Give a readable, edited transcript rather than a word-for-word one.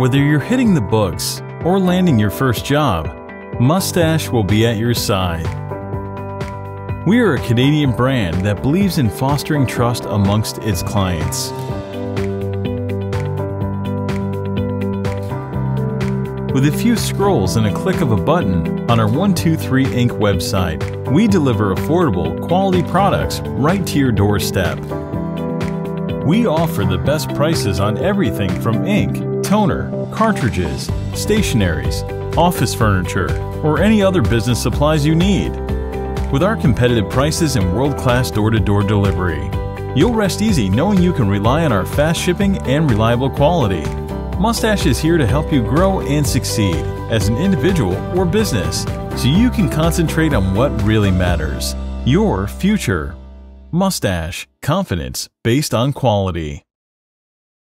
Whether you're hitting the books or landing your first job, Moustache will be at your side. We are a Canadian brand that believes in fostering trust amongst its clients. With a few scrolls and a click of a button on our 123Ink website, we deliver affordable, quality products right to your doorstep. We offer the best prices on everything from ink, toner, cartridges, stationaries, office furniture, or any other business supplies you need. With our competitive prices and world-class door-to-door delivery, you'll rest easy knowing you can rely on our fast shipping and reliable quality. Moustache is here to help you grow and succeed as an individual or business, so you can concentrate on what really matters: your future. Moustache, confidence based on quality.